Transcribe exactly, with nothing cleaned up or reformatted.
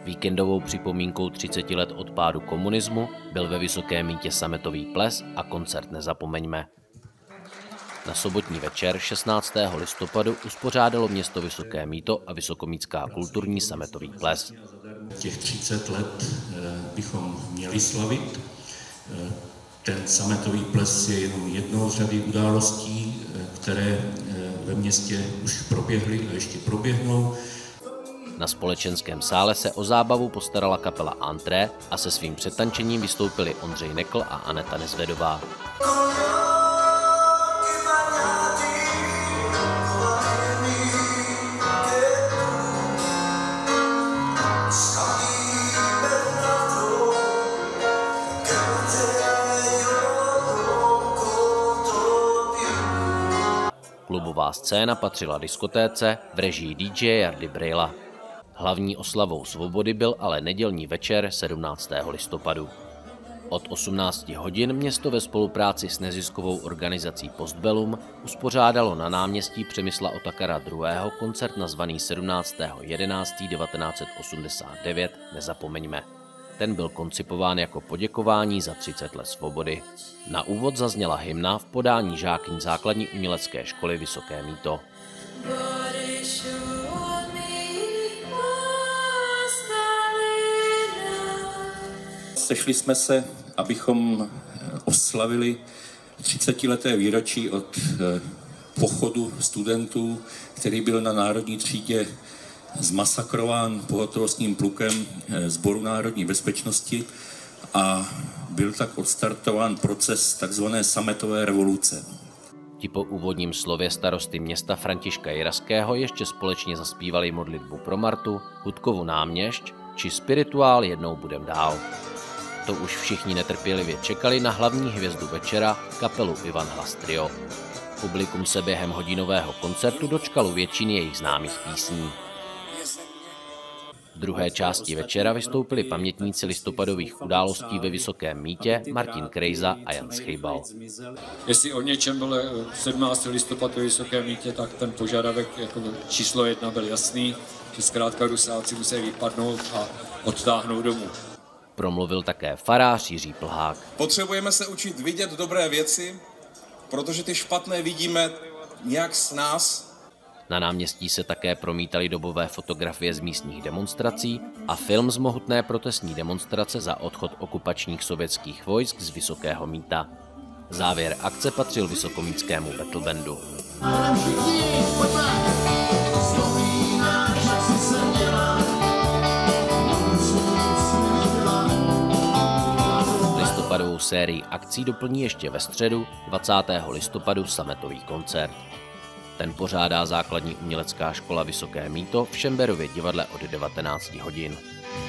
Víkendovou připomínkou třiceti let od pádu komunismu byl ve Vysokém Mýtě sametový ples a koncert Nezapomeňme. Na sobotní večer šestnáctého listopadu uspořádalo město Vysoké Mýto a Vysokomýtská kulturní sametový ples. Těch třicet let bychom měli slavit. Ten sametový ples je jenom jednou z řady událostí, které ve městě už proběhly a ještě proběhnou. Na společenském sále se o zábavu postarala kapela Antré a se svým přetančením vystoupili Ondřej Nekl a Aneta Nezvedová. Klubová scéna patřila diskotéce v režii D J Jardy Brejla. Hlavní oslavou svobody byl ale nedělní večer sedmnáctého listopadu. Od osmnácti hodin město ve spolupráci s neziskovou organizací Postbellum uspořádalo na náměstí Přemysla Otakara druhého. koncert nazvaný sedmnáctého jedenáctého devatenáct set osmdesát devět Nezapomeňme. Ten byl koncipován jako poděkování za třicet let svobody. Na úvod zazněla hymna v podání žákyň základní umělecké školy Vysoké Mýto. Sešli jsme se, abychom oslavili třicetileté výročí od pochodu studentů, který byl na Národní třídě zmasakrován pohotovostním plukem Sboru národní bezpečnosti a byl tak odstartován proces takzvané sametové revoluce. Ti po úvodním slově starosty města Františka Jiraského ještě společně zaspívali modlitbu pro Martu, Hudkovu náměšť či spirituál Jednou budem dál. To už všichni netrpělivě čekali na hlavní hvězdu večera, kapelu Ivan Hlas Trio. Publikum se během hodinového koncertu dočkalo většiny jejich známých písní. V druhé části večera vystoupili pamětníci listopadových událostí ve Vysokém Mýtě Martin Krejza a Jan Schejbal. Jestli o něčem bylo sedmnáctého listopadu ve Vysokém Mýtě, tak ten požadavek jako číslo jedna byl jasný, že zkrátka Rusáci musí vypadnout a odtáhnout domů. Promluvil také farář Jiří Plhák. Potřebujeme se učit vidět dobré věci, protože ty špatné vidíme nějak s nás. Na náměstí se také promítaly dobové fotografie z místních demonstrací a film z mohutné protestní demonstrace za odchod okupačních sovětských vojsk z Vysokého Mýta. Závěr akce patřil vysokomýtskému battlebandu. Listopadovou sérii akcí doplní ještě ve středu dvacátého listopadu sametový koncert. Ten pořádá základní umělecká škola Vysoké Mýto v Šemberově divadle od devatenácti hodin.